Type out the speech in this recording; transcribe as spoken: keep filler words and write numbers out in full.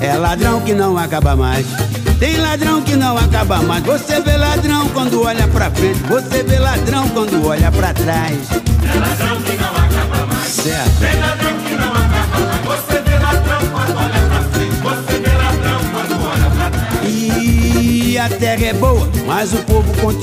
É ladrão que não acaba mais. Tem ladrão que não acaba mais. Você vê ladrão quando olha pra frente, você vê ladrão quando olha pra trás. É ladrão que não acaba mais. Certo. Tem ladrão que não acaba mais. Você vê ladrão quando olha pra frente, você vê ladrão quando olha pra trás. E a terra é boa, mas o povo continua.